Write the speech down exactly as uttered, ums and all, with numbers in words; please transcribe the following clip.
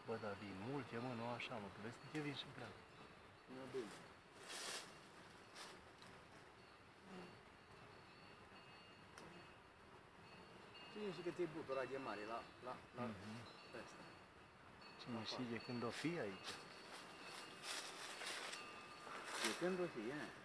Bă, dar vin multe, mă, nu așa, mă, că vezi că te vin și pleacă. Nu bine. Cine știe cât e butura de mare la, la, la Mhm. ăsta. Cine știe când o fi aici. De când o fi, e?